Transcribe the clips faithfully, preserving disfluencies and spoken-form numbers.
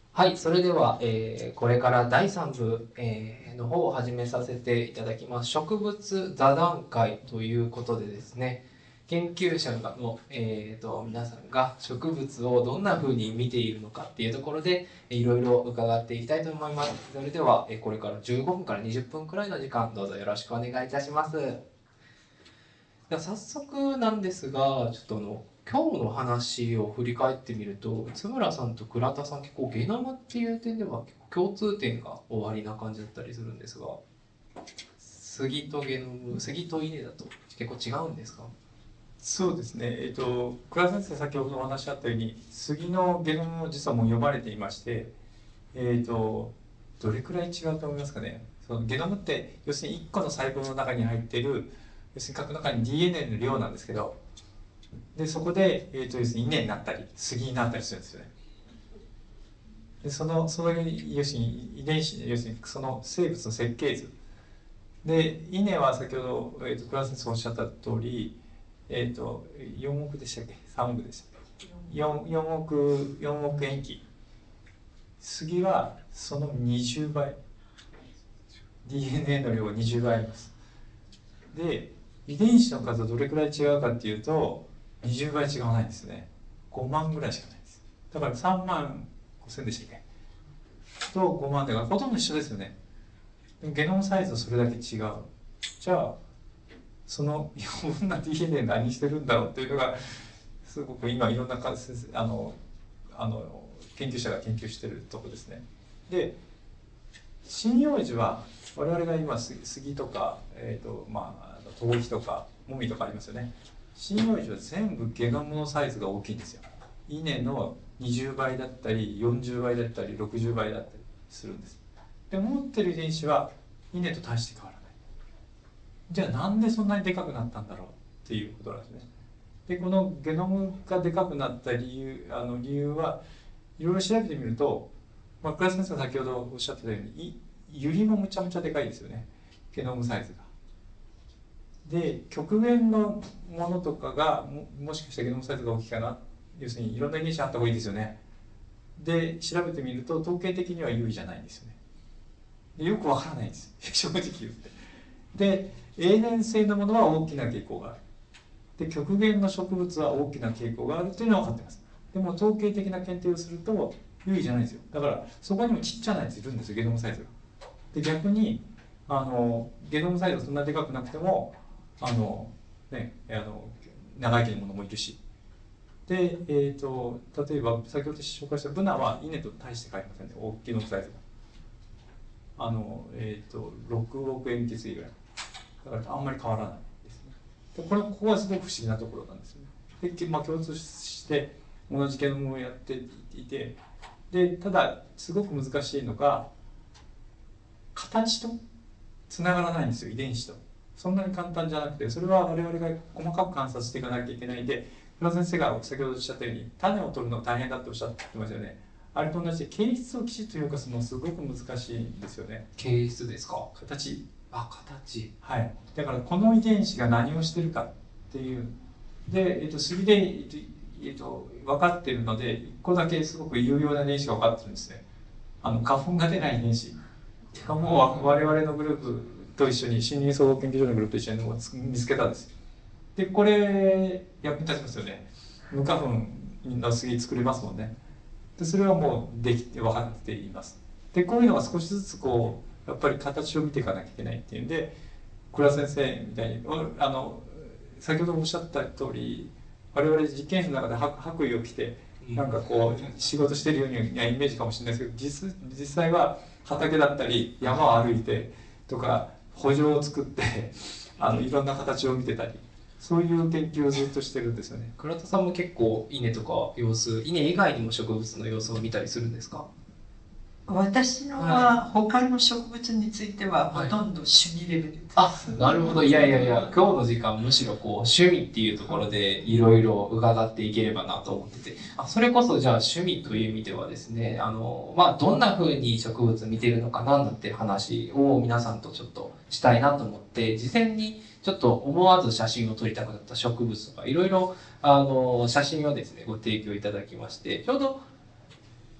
はい、それでは、えーこれからだいさん部、えーの方を始めさせていただきます。植物座談会ということでですね、研究者の、えーと皆さんが植物をどんな風に見ているのかっていうところでいろいろ伺っていきたいと思います。それでは、えーこれからじゅうごふんからにじゅっぷんくらいの時間、どうぞよろしくお願いいたします。では早速なんですが、ちょっとあの今日の話を振り返ってみると、津村さんと倉田さん結構ゲノムっていう点では結構共通点が終わりな感じだったりするんですが、杉とゲノム、杉と稲だと結構違うんですか？ そうですね、えっと、倉田先生、先ほどお話あったように、杉のゲノムも実はもう読まれていまして、えっと、どれくらい違うと思いますかね。そのゲノムって、要するにいっこの細胞の中に入っている、要するに核の中に ディーエヌエー の量なんですけど、でそこで、えっと、要するに稲になったり、杉になったりするんですよね。でその、その要するに遺伝子、要するにその生物の設計図。で、稲は先ほど、えっと、倉田先生おっしゃった通り、えっ、と、よんおくでしたっけ ?さん 億でしたっけ 4, 4億、よんおく塩基。杉はそのにじゅうばい。ディーエヌエー の量がにじゅうばいあります。で、遺伝子の数はどれくらい違うかっていうと、にじゅうばい違わないんですね。ごまんぐらいしかないです。だからさんまんごせんでしたっけとごまんだからほとんど一緒ですよね。でもゲノムサイズはそれだけ違う。じゃあ、その余分な ディーエヌエー 何してるんだろうっていうのがすごく今いろんなあのあの研究者が研究してるところですね。で、針葉樹は我々が今杉とか、えーとまあ、トウヒとかモミとかありますよね。針葉樹は全部ゲノムのサイズが大きいんですよ。稲のにじゅうばいだったりよんじゅうばいだったりろくじゅうばいだったりするんです。で持ってる遺伝子は稲と大して変わらない。じゃあなんでそんなにでかくなったんだろうっていうことなんですね。でこのゲノムがでかくなった理由あの理由はいろいろ調べてみると、まあ、倉田先生が先ほどおっしゃってたようにユリもむちゃむちゃでかいですよね、ゲノムサイズが。で極限のものとかが も, もしかしたらゲノムサイズが大きいかな、要するにいろんな遺伝子あった方がいいですよね。で調べてみると統計的には有利じゃないんですよね。でよくわからないんです正直言って。で永年性のものは大きな傾向がある。で極限の植物は大きな傾向があるというのは分かっています。でも統計的な検定をすると有利じゃないんですよ。だからそこにもちっちゃなやついるんですよ、ゲノムサイズが。で逆にあのゲノムサイズがそんなでかくなくてもあの、ね、あの長生きのものもいるし。で、えーと、例えば先ほど紹介したブナは稲と大して変わりませんね、大きいのサイズが。あの、えーと、ろくおく塩基対ぐらい。だからあんまり変わらないですね。でこれここはすごく不思議なところなんですよね。で、まあ、共通して同じゲノムをやっていて、でただすごく難しいのが形とつながらないんですよ、遺伝子と。そんなに簡単じゃなくて、それは我々が細かく観察していかなきゃいけないんで、村先生が先ほどおっしゃったように種を取るの大変だっておっしゃってますよね。あれと同じで形質をきちっと評価するのはすごく難しいんですよね。 形質ですか？ 形。 あ、形。 はい。だからこの遺伝子が何をしてるかっていう。で、えっと、杉で、えっとえっと、分かってるので、いっこだけすごく有用な遺伝子が分かってるんですね。あの花粉が出ない遺伝子。しかも我々のグループと一緒に森林総合研究所のグループと一緒に見つけたんです。でこれ役に立ちますよね。無花粉の杉作れますもんね。でそれはもうできて分かっています。でこういうのが少しずつこうやっぱり形を見ていかなきゃいけないっていうんで、倉先生みたいにあの先ほどおっしゃった通り、我々実験室の中で白衣を着てなんかこう仕事してるようなイメージかもしれないですけど、実実際は畑だったり山を歩いてとか圃場を作ってあのいろんな形を見てたり、そういう研究をずっとしてるんですよね。 倉田さんも結構稲とか様子、稲以外にも植物の様子を見たりするんですか？ 私のは他の植物についてはほとんど趣味レベルです。 あ、なるほど。いやいやいや、今日の時間むしろこう趣味っていうところでいろいろ伺っていければなと思ってて、あ、それこそじゃあ趣味という意味ではですね、あのまあどんな風に植物見てるのかなんだっていう話を皆さんとちょっとしたいなと思って、事前にちょっと思わず写真を撮りたくなった植物とかいろいろあの写真をですねご提供いただきまして、ちょうど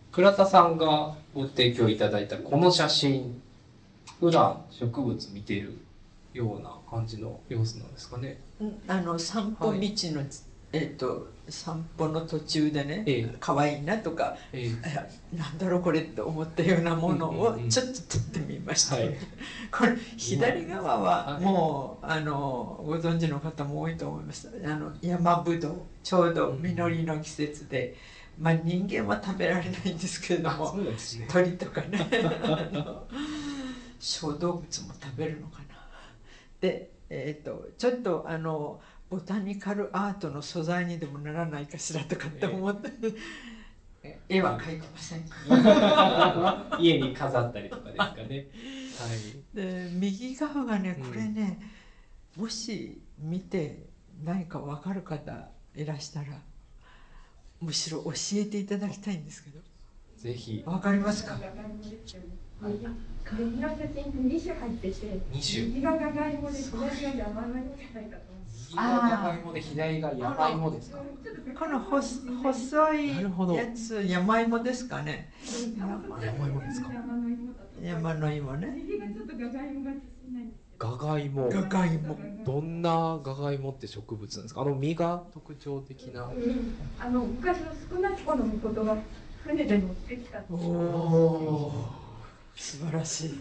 倉田さんがご提供いただいたこの写真、普段植物見てるような感じの様子なんですかね。 あの散歩道の、はい、えっと散歩の途中でね、 ええ、 可愛いなとか、ええ、なんだろうこれって思ったようなものをちょっと撮ってみました。はい、これ左側はもう、はい、あのご存知の方も多いと思います。あの山ぶどう、ちょうど実りの季節で、まあ人間は食べられないんですけれども、ね、鳥とかね小動物も食べるのかな。で、えー、とちょっとあのボタニカルアートの素材にでもならないかしらとかって思って、えー、絵は描いてません家に飾ったりとかですかね。はい、 で右側がねこれね、うん、もし見て何か分かる方いらしたらむしろ教えていただきたいんですけど。 ぜひ。 分かりますか？ 右の写真ってに種入ってて、右がガガイモで左が山の芋じゃないかと思う。 右がガガイモで左が山芋ですか？ この細いやつ山芋ですかね。 山芋ですか？ 山の芋ね。 右がちょっとガガイモがしないんです。 ガガイモ。 ガガイモ。 どんなガガイモって植物なんですか？あの実が特徴的な。うん、 あの昔の少なき子の御事が船で乗ってきた。 おお。素晴らしい。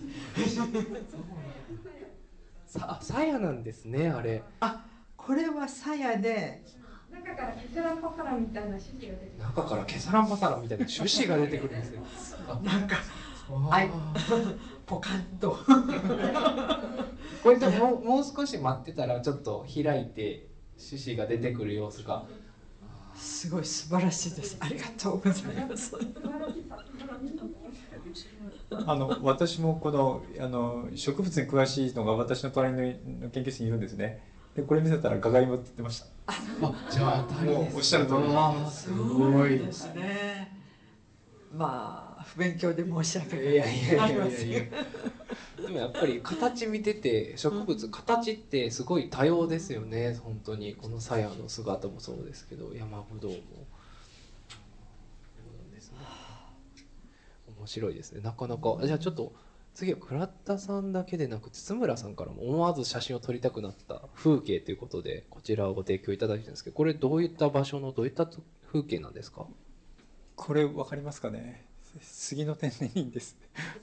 さ、鞘なんですね、あれ。 あ、これは鞘で。 中からケサランパサラみたいな種子が出てくる。 中からケサランパサラみたいな種子が出てくるんですよ。 なんか。はい。ポカンと。 これでもう、もう少し待ってたら、ちょっと開いて。種子が出てくる様子が。 すごい素晴らしいです。ありがとうございます。 あの私もこのあの植物に詳しいのが私の隣の研究室にいるんですね。でこれ見せたらガガイモって言ってました。 あ、じゃあもうおっしゃる通り。 すごいですね。まあ不勉強で申し訳ない。 いやいやいやいやいや。でもやっぱり形見てて植物形ってすごい多様ですよね。本当にこの鞘の姿もそうですけど山ぶどうも。面白いですね。なかなか。じゃあちょっと次は倉田さんだけでなく津村さんからも思わず写真を撮りたくなった風景ということでこちらをご提供いただいてるんですけど、これどういった場所のどういった風景なんですか？ これ分かりますかね。杉の天然林です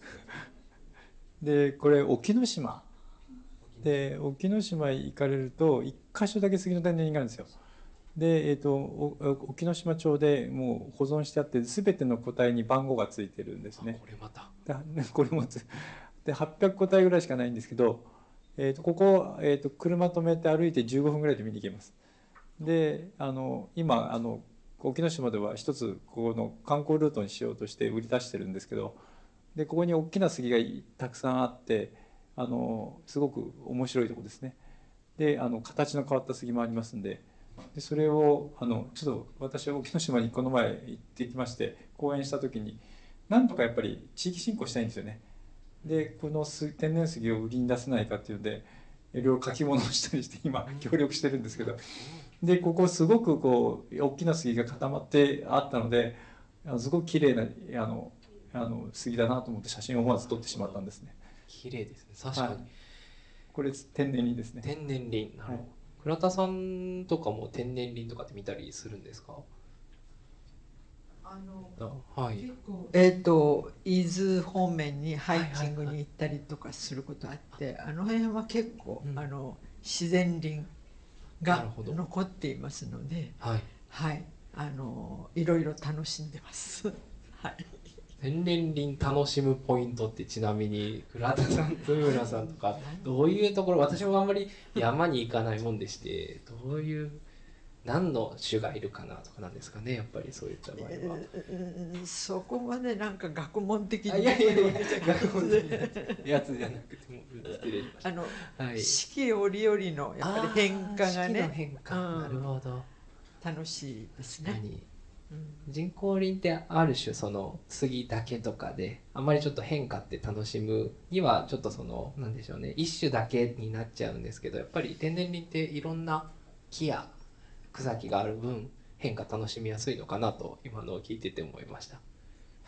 でこれ沖ノ島で沖ノ島へ行かれるといっかしょだけ杉の天然林があるんですよ。で、えー、と沖ノ島町でもう保存してあって全ての個体に番号がついてるんですね。 これまたこれもつではっぴゃく個体ぐらいしかないんですけど、えー、とここ、えー、と車止めて歩いてじゅうごふんぐらいで見に行けます。であの今あの沖ノ島では一つここの観光ルートにしようとして売り出してるんですけど、でここに大きな杉がたくさんあってあのすごく面白いとこですね。であの形の変わった杉もありますんで。でそれをあのちょっと私は沖ノ島にこの前行ってきまして講演した時になんとかやっぱり地域振興したいんですよね。でこの天然杉を売りに出せないかっていうのでいろいろ書き物をしたりして今協力してるんですけど、でここすごくこう大きな杉が固まってあったのですごく綺麗なあのあの杉だなと思って写真を思わず撮ってしまったんですね。 綺麗ですね。確かに、はい、 これ天然林ですね。 天然林。なるほど。はい、倉田さんとかも天然林とかって見たりするんですか？ あの、 はい、 結構えっ、ー、と伊豆方面にハイキングに行ったりとかすることあって、はいはいはい、あの辺は結構、うん、あの自然林が残っていますので、はい、はい、あのいろいろ楽しんでます。はい。 天然林楽しむポイントってちなみに倉田さん津村さんとかどういうところ、私もあんまり山に行かないもんでしてどういう何の種がいるかなとかなんですかね、やっぱりそういった場合は。 えー、そこまでなんか学問的にいやいやいや学問的なやつじゃなくても失礼しました。 あの、 はい、 四季折々のやっぱり変化がね、 四季の変化、うん、なるほど、 楽しいですね。 人工林ってある種その杉だけとかであんまりちょっと変化って楽しむにはちょっとそのなんでしょうね、一種だけになっちゃうんですけど、やっぱり天然林っていろんな木や草木がある分変化楽しみやすいのかなと今のを聞いてて思いました。は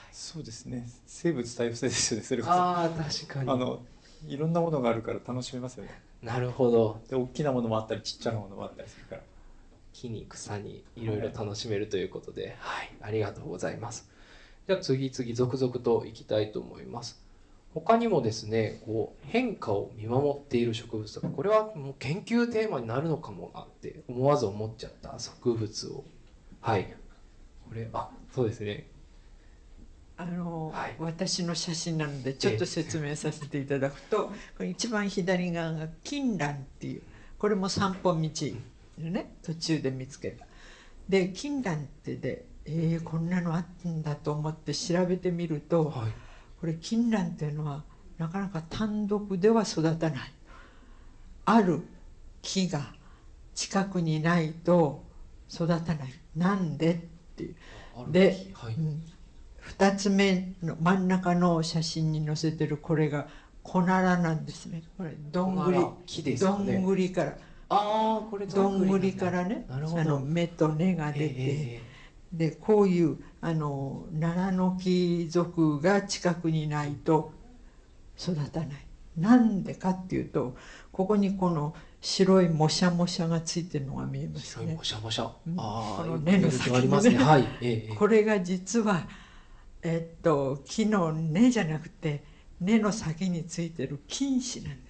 そうですね。生物多様性ですよね。それこそ。 ああ、確かに。 あのいろんなものがあるから楽しめますよね。 なるほど。 で、大きなものもあったりちっちゃなものもあったりするから。 木に草にいろいろ楽しめるということで、はい、ありがとうございます。じゃあ次々続々といきたいと思います。他にもですね、こう変化を見守っている植物とか、これはもう研究テーマになるのかもなって思わず思っちゃった植物を、はい、これ、あ、そうですね。 あの、 はい、 私の写真なのでちょっと説明させていただくと、これ一番左側が金蘭っていう、これも散歩道でね、途中で見つけた。で、金蘭ってで、えー、こんなのあったんだと思って調べてみると、はい、これ金蘭っていうのはなかなか単独では育たない。ある木が近くにないと育たない。なんでっていう。で、はい、うんふたつめの真ん中の写真に載せてるこれがコナラなんですね。これどんぐり、木ですかね、どんぐりから、ああこれどんぐりからね、あの芽と根が出て、えー、でこういうあのナラの木属が近くにないと育たない。なんでかっていうと、ここにこの白いもしゃもしゃがついてるのが見えますね。 白いもしゃもしゃ。ああ、この根の先にね、はい、えー、これが実はえっと、木の根じゃなくて根の先についてる菌糸なんです。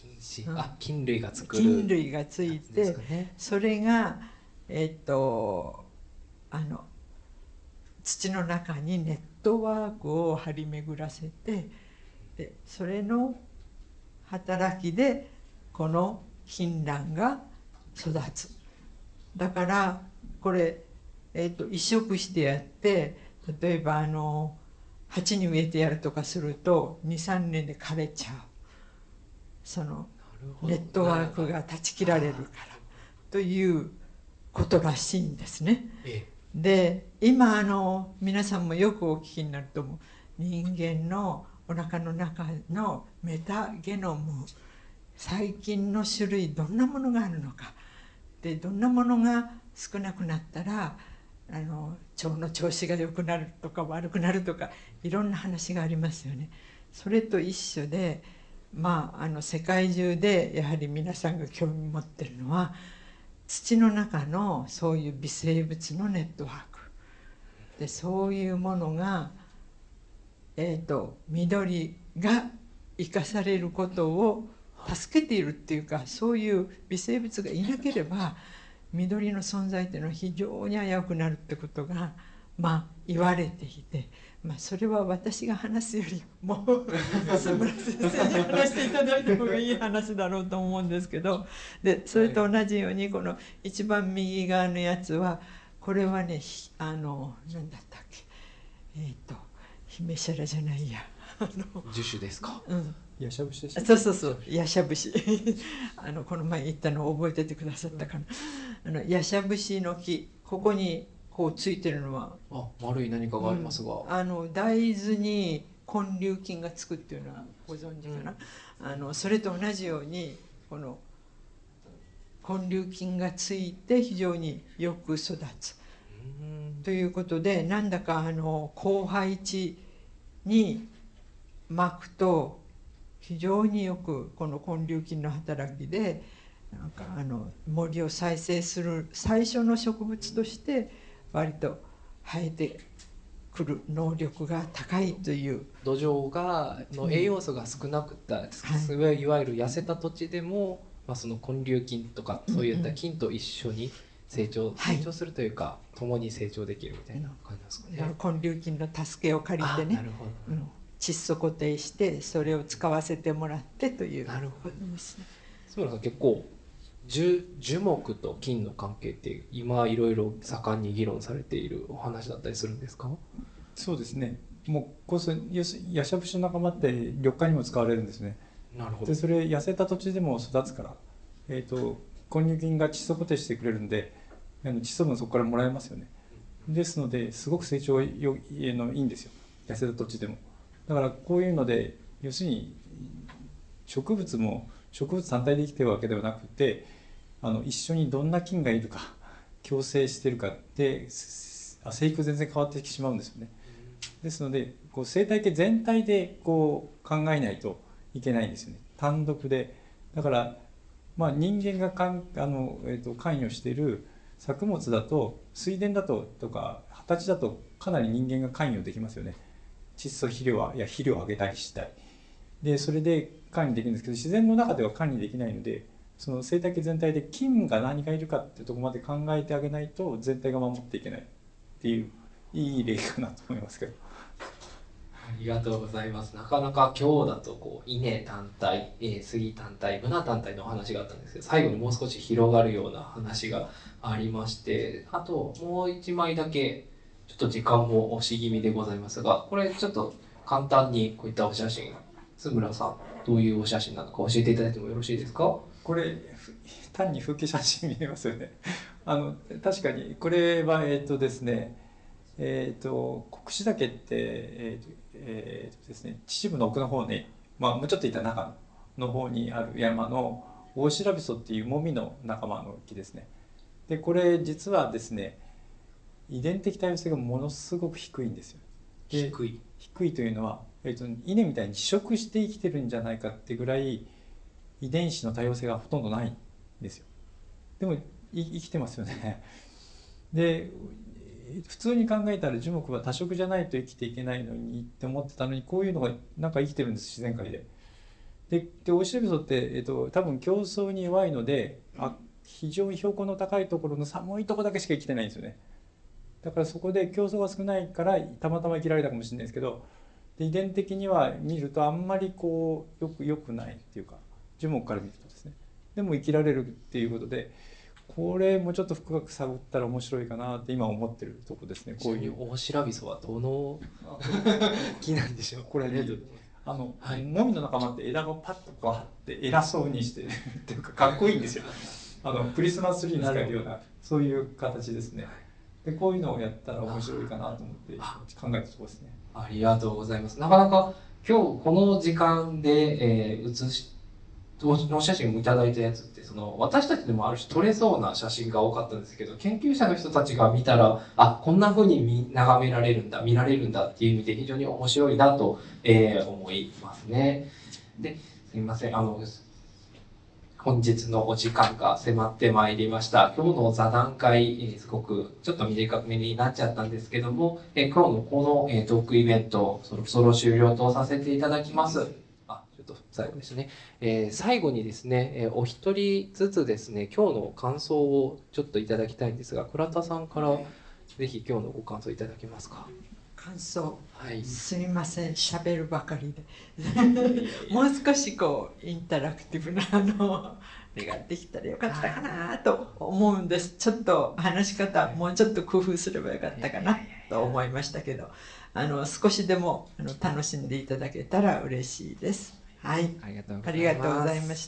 菌糸、うん、あ、菌類が作る菌類がついて、ね、それがえっとあの土の中にネットワークを張り巡らせて、でそれの働きでこの金蘭が育つ。だからこれ、えっと、移植してやって、例えばあの鉢に植えてやるとかするとにさんねんで枯れちゃう。そのネットワークが断ち切られるからということらしいんですね。で今あの皆さんもよくお聞きになると思う、人間のお腹の中のメタゲノム、細菌の種類どんなものがあるのかで、どんなものが少なくなったらあの腸の調子が良くなるとか悪くなるとか、いろんな話がありますよね。それと一緒で、まあ、あの世界中でやはり皆さんが興味持ってるのは土の中のそういう微生物のネットワークで、そういうものが、えーと、緑が生かされることを助けているっていうか、そういう微生物がいなければ緑の存在っていうのは非常に危うくなるってことが、まあ、言われていて、まあ、それは私が話すよりも松村先生に話していただいた方がいい話だろうと思うんですけど、でそれと同じようにこの一番右側のやつは、これはね、あの何だったっけ、えっ、ー、と姫シャラじゃないや、あの樹種ですか。 うん、 ヤシャブシでした。 そうそうそう、ヤシャブシあのこの前言ったのを覚えててくださったかな。あのヤシャブシの木、ここにこうついてるのは、 あ、丸い何かがありますが、 うん、あの大豆に根粒菌がつくっていうのはご存知かな、うん、あのそれと同じようにこの根粒菌がついて非常によく育つ、うん、ということで、なんだかあの広配地に巻くと非常によくこの根粒菌の働きでなんかあの森を再生する最初の植物として割と生えてくる能力が高いという。 土壌がの栄養素が少なくて、うん、はい、いわゆる痩せた土地でも、まあ、その根粒菌とかそういった菌と一緒に成長、うんうん、成長するというか、はい、共に成長できるみたいな感じですかね。 根粒菌の助けを借りてね、なるほど、うん、窒素固定してそれを使わせてもらってという。 なるほどですね。そうなんですか。結構樹, 樹木と菌の関係って今いろいろ盛んに議論されているお話だったりするんですか？ そうですね。もうこそヤシャブシの仲間って緑化にも使われるんですね。 なるほど。 でそれ痩せた土地でも育つから、えーと、根粒菌が窒素固定してくれるんで、あの窒素分そこからもらえますよね。ですのですごく成長がよいのいいんですよ、痩せた土地でも。だからこういうので要するに植物も植物単体で生きてるわけではなくて、あの一緒にどんな菌がいるか共生してるかで生育全然変わってきてしまうんですよね。 ですのでこう生態系全体でこう考えないといけないんですよね、単独で。だから、まあ、人間がかんあの、えー、と関与している作物だと水田だととか畑だとかなり人間が関与できますよね。窒素肥料や肥料をあげたりしたいで、それで管理できるんですけど、自然の中では管理できないので、その生態系全体で菌が何がいるかっていうところまで考えてあげないと全体が守っていけないっていういい例かなと思いますけど。 ありがとうございます。なかなか今日だとこう稲単体、えー、杉単体、ブナ単体のお話があったんですけど、最後にもう少し広がるような話がありまして、あともう一枚だけちょっと時間も押し気味でございますが、これちょっと簡単にこういったお写真、津村さんどういうお写真なのか教えていただいてもよろしいですか？ これ単に風景写真見えますよね。あの確かにこれはえっ、ー、とですね、えっ、ー、と国士岳って、えーとえーとですね、秩父の奥の方に、まあ、もうちょっといった中の方にある山のオオシラビソっていうモミの仲間の木ですね。でこれ実はですね、遺伝的多様性がものすごく低いんですよ。で低い低いというのは、えーと、稲みたいに飼食して生きてるんじゃないかってぐらい遺伝子の多様性がほとんどないんですよ。でも生きてますよね。で普通に考えたら樹木は多色じゃないと生きていけないのにって思ってたのに、こういうのがなんか生きてるんです、自然界で。ででオオシラビソって、えーと、多分競争に弱いので、あ非常に標高の高いところの寒いところだけしか生きてないんですよね。だからそこで競争が少ないからたまたま生きられたかもしれないですけど、で遺伝的には見るとあんまりこうよくよくないっていうか、樹木から見るとですね。でも生きられるっていうことで、これもちょっと深く探ったら面白いかなって今思ってるとこですね。こういうオオシラビソはどの木なんでしょう？ これね、あの、はい、モミの仲間って枝がパッとこうあって偉そうにしてっていうかかっこいいんですよ。あのクリスマスツリーに使えるようなそういう形ですね。でこういうのをやったら面白いかなと思って考えたところですね。 ありがとうございます。なかなか今日この時間で、えー、写しお写真をいただいたやつってその私たちでもある種撮れそうな写真が多かったんですけど、研究者の人たちが見たらあこんな風に見眺められるんだ見られるんだっていう意味で非常に面白いなと、えー、思いますね。ですみません、あの本日のお時間が迫ってまいりました。今日の座談会、えー、すごくちょっと短めになっちゃったんですけども、えー、今日のこの、えー、トークイベントそろそろ終了とさせていただきます。あ、ちょっと最後ですね。えー、最後にですね、えー、お一人ずつですね、今日の感想をちょっといただきたいんですが、倉田さんからぜひ今日のご感想いただけますか。 感想、 はい、 すみません、喋るばかりでもう少しこうインタラクティブなあのができたらよかったかなと思うんです。ちょっと話し方もうちょっと工夫すればよかったかなと思いましたけど、あの少しでもあの楽しんでいただけたら嬉しいです。はい、ありがとうございました。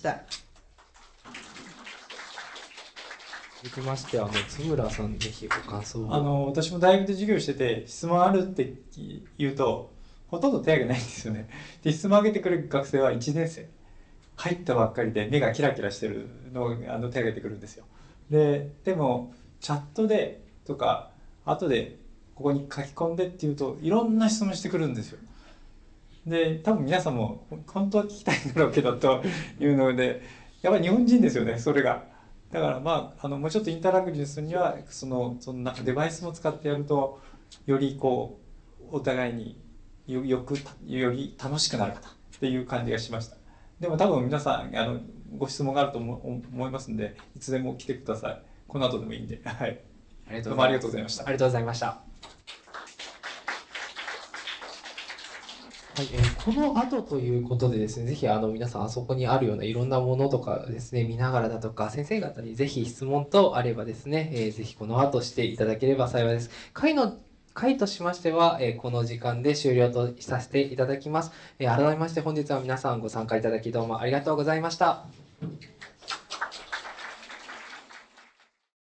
続きまして、あの津村さん、ぜひご感想を。 あの私も大学で授業してて質問あるって言うとほとんど手挙げないんですよね。で質問上げてくる学生はいちねん生入ったばっかりで目がキラキラしてるのをあの手挙げてくるんですよ。ででもチャットでとか後でここに書き込んでっていうといろんな質問してくるんですよ。で多分皆さんも本当は聞きたいんだろうけどというので、やっぱり日本人ですよね、それが。だからまあ、あのもうちょっとインタラクティブにするにはそのそのデバイスも使ってやるとよりこうお互いに よ, よくより楽しくなるかなっていう感じがしました。でも多分皆さんあのご質問があると思思いますんで、いつでも来てください。この後でもいいんで、はい、どうもありがとうございました。 ありがとうございました。はい、えー、この後ということでですね、ぜひあの皆さんあそこにあるようないろんなものとかですね、見ながらだとか、先生方にぜひ質問とあればですね、えー、ぜひこの後していただければ幸いです。会の会としましては、えー、この時間で終了とさせていただきます。えー、改めまして本日は皆さんご参加いただきどうもありがとうございました。